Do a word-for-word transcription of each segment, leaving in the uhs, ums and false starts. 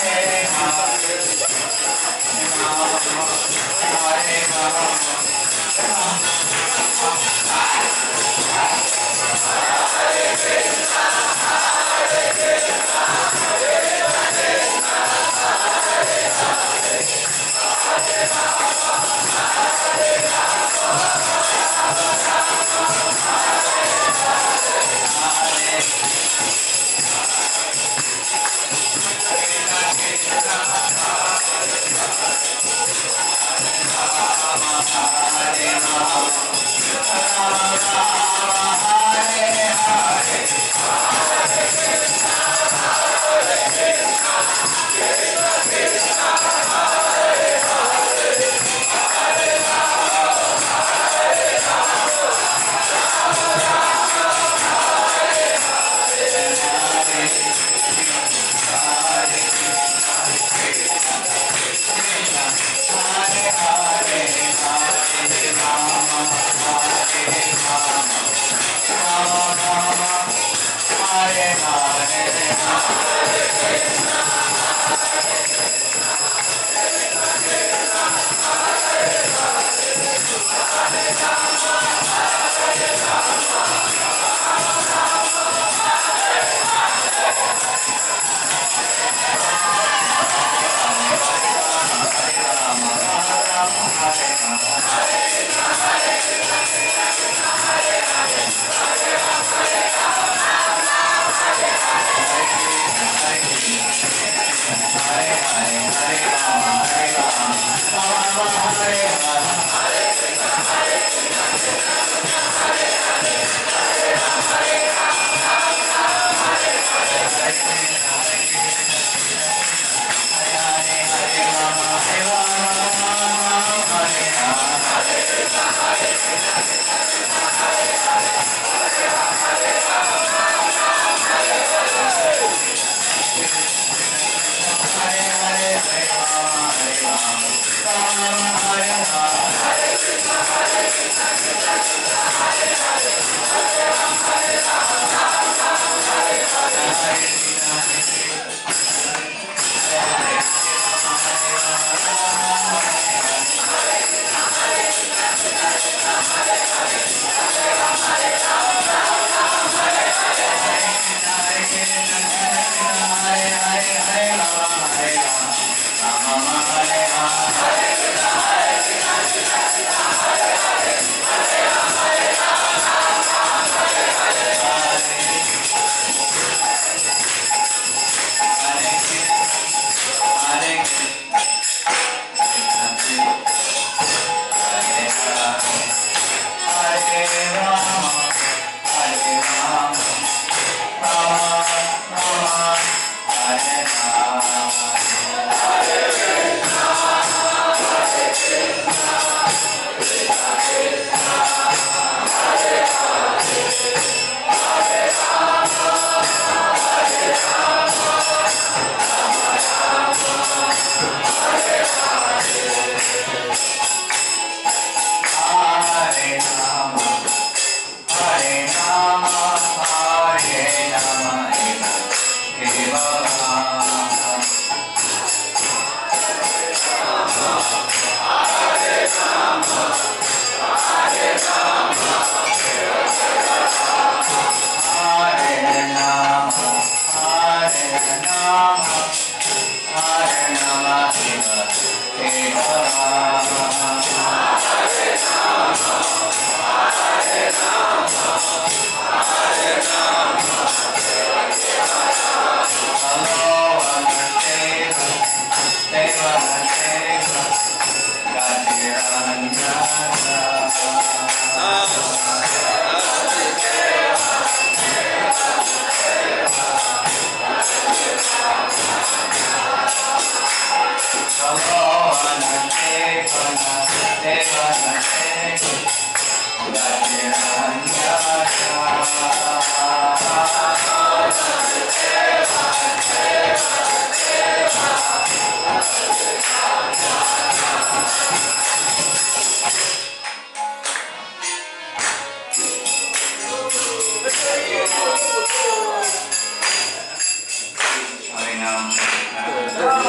Harinam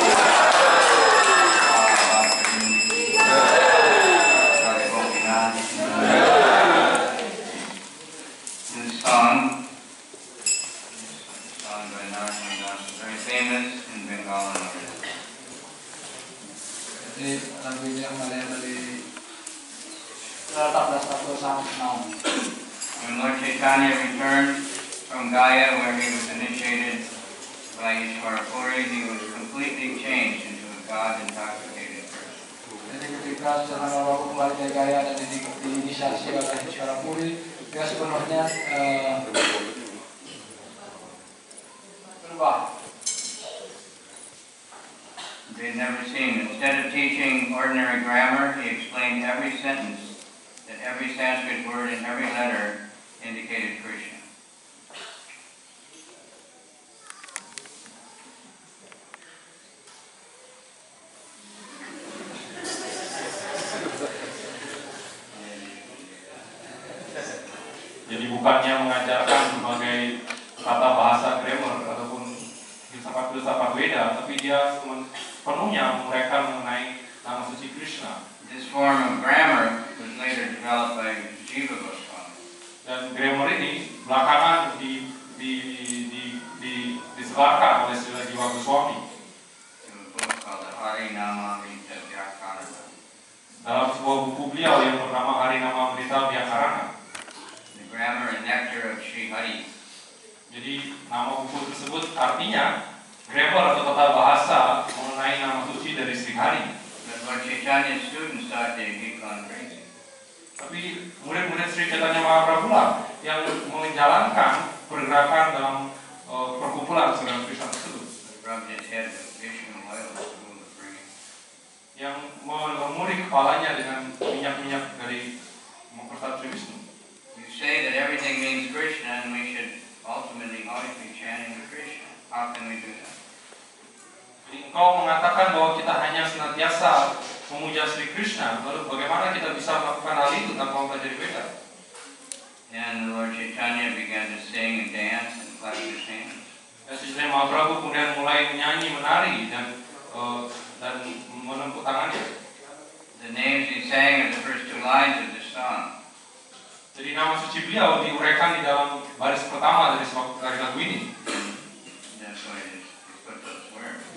fallen over this. Jadi lagu ini yang kalian dari empat belas satu sampai enam. When Lord Chaitanya returned from Gaya, where he was initiated by Ishvara Puri, he was completely changed into a God-intoxicated person. Jadi ketika Chaitanya Mahaprabhu kembali ke Gaya dan di, diinisiasi oleh Ishvara Puri, dia sepenuhnya uh, berubah. They'd never seen. Instead of teaching ordinary grammar, he explained every sentence, that every Sanskrit word and every letter indicated Krishna. Jadi bukannya mengajarkan berbagai kata bahasa grammar ataupun filsafat-filsafat Weda, tapi dia penuhnya mereka mengenai nama suci Krishna. This form of grammar was later developed by Jiva Goswami. Dan grammar ini belakangan di, di, di, di, disebarkan oleh Srila Jiva Goswami. In a book called the Harinamamrita Vyakarana. Dalam sebuah buku beliau yang bernama Harinamamrita Vyakarana. The grammar and nectar of Sri Hari. Jadi nama buku tersebut artinya grammar atau tata bahasa mengenai nama suci dari Sri Hari. But Lord Chaitanya's students thought they had gone crazy. Tapi murid-murid Sri Chaitanya Mahaprabhu lah yang menjalankan pergerakan dalam uh, perkumpulan Sri Krishna tersebut. Rubbed his head with Vishnu oil to cool the brain. Yang melumuri kepalanya dengan minyak-minyak dari Mempersat Sri Vishnu. You say that everything means Krishna and we should ultimately always be chanting Krishna. How can we do that? Jadi engkau mengatakan bahwa kita hanya senantiasa memuja Sri Krishna, lalu bagaimana kita bisa melakukan hal itu tanpa mempelajari Veda? And Lord Chaitanya began to sing and dance and clap his hands. Dan Sri Chaitanya Mahaprabhu kemudian mulai menyanyi, menari dan uh, dan menepuk tangannya. The names he sang are the first two lines of the song. Jadi nama suci beliau diuraikan di dalam baris pertama dari dari lagu ini. That's why he put those words.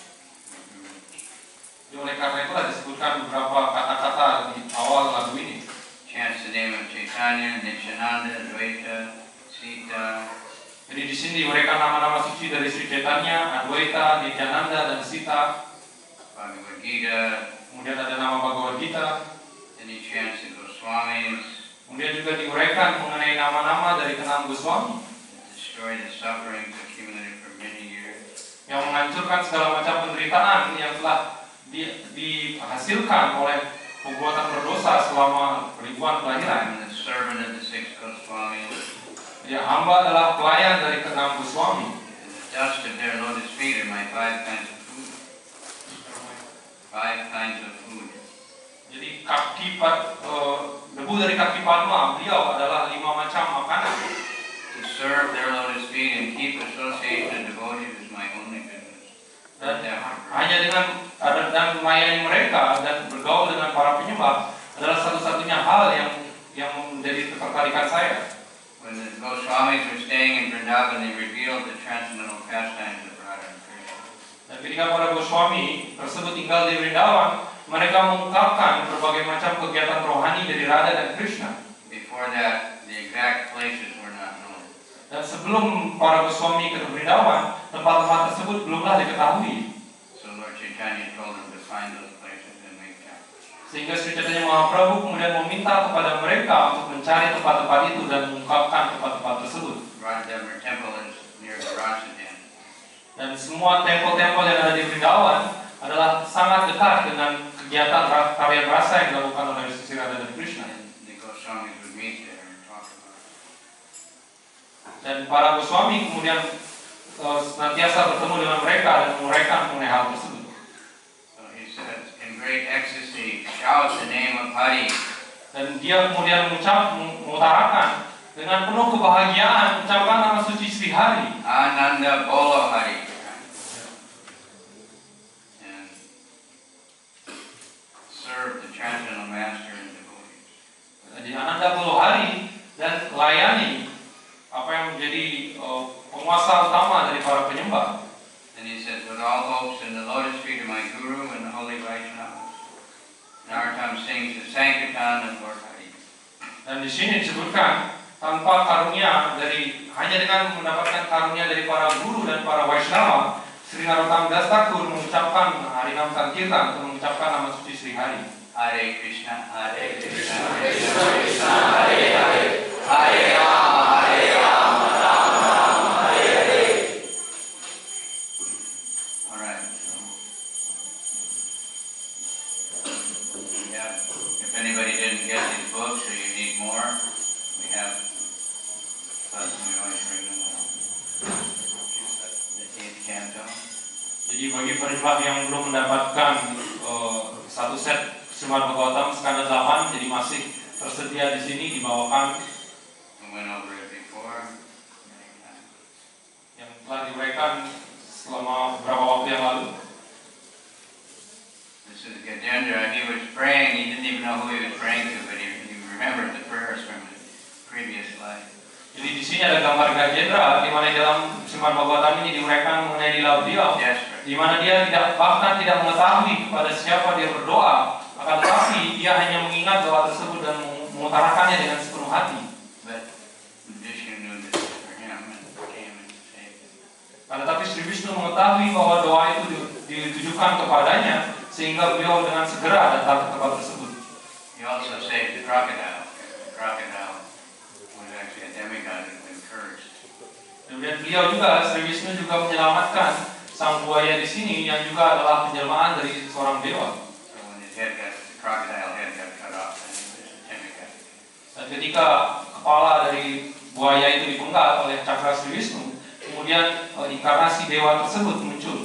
Jadi oleh karena itulah disebutkan beberapa kata-kata di awal lagu ini. Chants the name of Chaitanya, Nityananda, Advaita, Sita. Jadi di sini diuraikan nama-nama suci dari Sri Chaitanya, Advaita, Nityananda dan Sita. Bhagavad Gita. Kemudian ada nama Bhagavad Gita. Then he chants the Goswamis. Kemudian juga diuraikan mengenai nama-nama dari keenam Goswami. Destroy the sufferings accumulated for many years. Yang menghancurkan segala macam penderitaan yang telah di, dihasilkan oleh perbuatan berdosa selama ribuan kelahiran. I'm the servant of the six Goswamis. Ya, hamba adalah pelayan dari keenam Goswami. And the dust of their lotus feet are my five kinds of food. Five kinds of food. Jadi kaki uh, debu dari kaki Padma beliau adalah lima macam makanan. To serve their lotus feet and keep association of devotees is my only business. Dan hanya dengan ada dan melayani mereka dan bergaul dengan para penyembah adalah satu-satunya hal yang yang menjadi ketertarikan saya. When the Goswamis were staying in Vrindavan, they revealed the transcendental pastimes of Radha and Krishna. Dan ketika para Goswami tersebut tinggal di Vrindavan, mereka mengungkapkan berbagai macam kegiatan rohani dari Radha dan Krishna. Before that, the exact places were not known. Dan sebelum para Goswami ke Vrindavan, tempat-tempat tersebut belumlah diketahui. So Lord Chaitanya told them to find those places and make temples. Sehingga Sri Chaitanya Mahaprabhu kemudian meminta kepada mereka untuk mencari tempat-tempat itu dan mengungkapkan tempat-tempat tersebut. Radha Temple is near the Rasadan. Dan semua tempel-tempel yang ada di Vrindavan adalah sangat dekat dengan kegiatan tarian rasa yang dilakukan oleh Sri Radha dan Krishna. And the Goswamis would meet there and talk about it. Dan para Goswami kemudian uh, senantiasa bertemu dengan mereka dan menguraikan mengenai hal tersebut. So he says, in great ecstasy, shout the name of Hari. Dan dia kemudian mengucap, mengutarakan dengan penuh kebahagiaan ucapan nama suci Sri Hari. Ananda Bolo Hari. And serve the transcendental master and devotees. Jadi Ananda Bolo Hari dan layani apa yang menjadi uh, penguasa utama dari para penyembah. And he says, what with all hopes in the lotus feet of my Guru and the holy Vaishnavas. Narottam sings the Sankirtan of Lord Hari. Dan di sini disebutkan tanpa karunia dari hanya dengan mendapatkan karunia dari para guru dan para Vaishnava, Sri Narottam Das Thakur mengucapkan Harinam Sankirtan untuk mengucapkan nama suci Sri Hari. Hare Krishna, Hare Krishna, Krishna Krishna, Hare Hare, Hare Rama, Hare Rama, Rama Rama, Hare Hare. All right. So, yeah. If anybody didn't get these books or you need more, we have. Plus, we always bring them along. The eighth canto. Jadi bagi penyembah yang belum mendapatkan uh, satu set Srimad Bhagavatam skala delapan, jadi masih tersedia di sini dibawakan. We went over it before. Yang telah diuraikan selama beberapa waktu yang lalu. This is Gajendra. He was praying. He didn't even know who he was praying to, but he, he remembered the prayers from his previous life. Jadi di sini ada gambar Gajendra, di mana dalam Srimad Bhagavatam ini diuraikan mengenai lila beliau, di mana dia tidak bahkan tidak mengetahui kepada siapa dia berdoa, akan tetapi dia hanya mengingat doa tersebut dan mengutarakannya dengan sepenuh hati. But Vishnu knew this for him and came and saved him. Akan tetapi Sri Vishnu mengetahui bahwa doa itu ditujukan kepadanya, sehingga beliau dengan segera datang ke tempat tersebut. He also saved the crocodile. The crocodile was actually a demigod who had been cursed. Kemudian beliau juga, Sri Vishnu juga menyelamatkan sang buaya di sini yang juga adalah penjelmaan dari seorang dewa. So when his head got, the crocodile head got cut off, then he was a demigod. Dan ketika kepala dari buaya itu dipenggal oleh cakra Sri Vishnu, kemudian inkarnasi dewa tersebut muncul.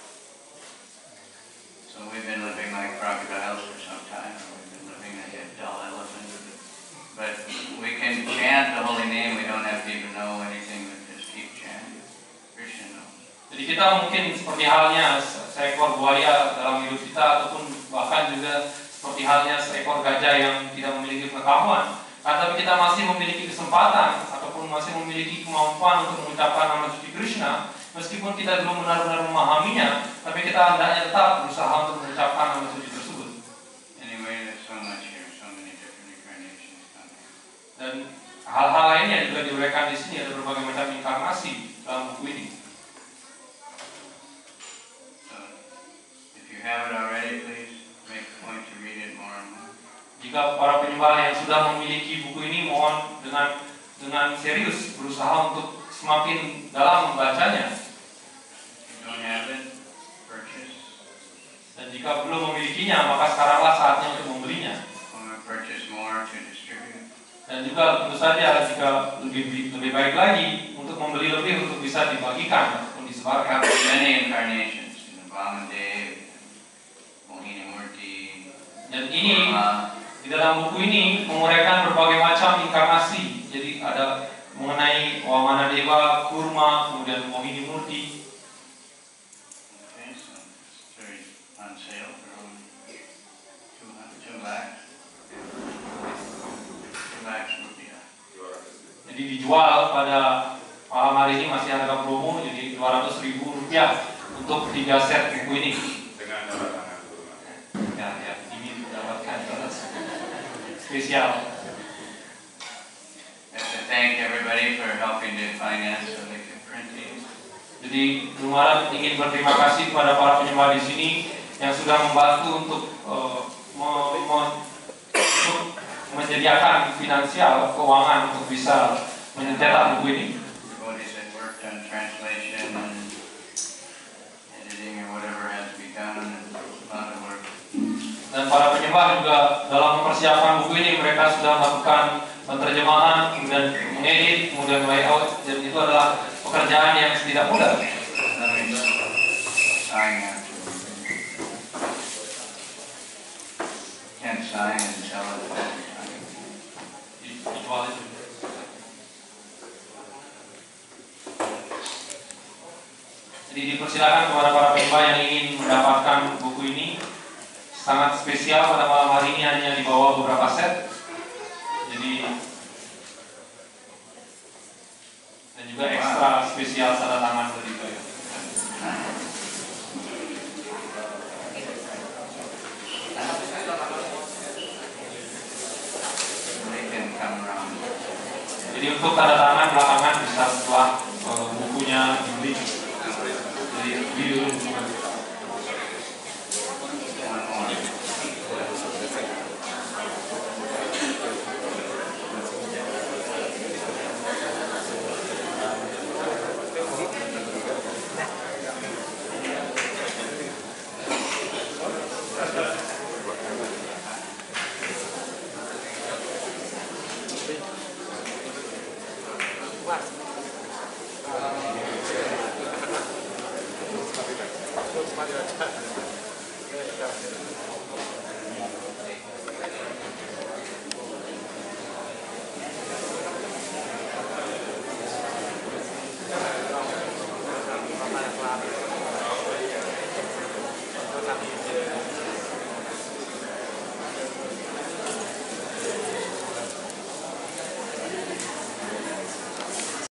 So we've been living like crocodiles for some time. We've been living like a dull elephant. But we can chant the holy name. We don't have to even know anything. We just keep chanting. Krishna knows. Jadi kita mungkin seperti halnya seekor buaya dalam hidup kita, ataupun bahkan juga seperti halnya seekor gajah yang tidak memiliki pengetahuan. Tapi kita masih memiliki kesempatan ataupun masih memiliki kemampuan untuk mengucapkan nama suci Krishna, meskipun kita belum benar-benar memahaminya, tapi kita hendaknya tetap berusaha untuk mengucapkan nama suci tersebut. Anyway, there's so much here, so many different incarnations coming. Dan hal-hal lainnya juga diuraikan di sini, ada berbagai macam inkarnasi dalam buku ini. So, if you have it already, please make a point to read it more and more. Jika para penyembah yang sudah memiliki buku ini, mohon dengan dengan serius berusaha untuk semakin dalam membacanya. If you don't have it, purchase. Dan jika belum memilikinya, maka sekaranglah saatnya untuk membelinya. Or purchase more to distribute. Dan juga tentu saja jika lebih lebih baik lagi untuk membeli lebih untuk bisa dibagikan ataupun disebarkan. There are many incarnations, you know, Vamandev, Mohini Murti, Dan ini Brahma. di dalam buku ini menguraikan berbagai macam inkarnasi. Jadi ada mengenai Wamana Dewa, Kurma, kemudian Mohini Murti. Okay, so it's very on sale for only two hundred, two lakhs. Two lakhs rupiah. Jadi dijual pada malam hari ini masih harga promo, jadi dua ratus ribu rupiah untuk tiga set buku ini. Dengan tanda tangan Guru. Ya, ya, ini mendapatkan spesial. I have to thank everybody for helping to finance so they can print these. Jadi Gurumarat ingin berterima kasih kepada para penyembah di sini yang sudah membantu untuk uh, me- me- untuk menyediakan finansial keuangan untuk bisa mencetak buku ini. Devotees that worked on translation and editing or whatever has to be done, and a lot of work. Dan para penyembah juga dalam mempersiapkan buku ini, mereka sudah melakukan penerjemahan, kemudian mengedit, kemudian layout, dan itu adalah pekerjaan yang tidak mudah. Let me sign after. Can't sign and tell it at the time. Dijual itu. Jadi dipersilakan kepada para penyembah yang ingin mendapatkan buku ini. Sangat spesial pada malam hari ini, hanya dibawa beberapa set. Jadi dan juga ekstra spesial tanda tangan dari beliau. Jadi untuk tanda tangan belakangan bisa setelah uh, bukunya dibeli. Jadi video Mas.